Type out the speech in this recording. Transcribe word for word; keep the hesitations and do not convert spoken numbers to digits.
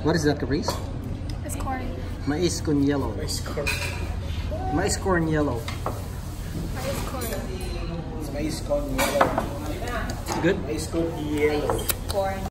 What is that, Caprice? It's corn. Mais con yellow. Mais corn. Mais corn yellow. Mais corn. It's mais con yelo. Good? Mais con yelo. Corn.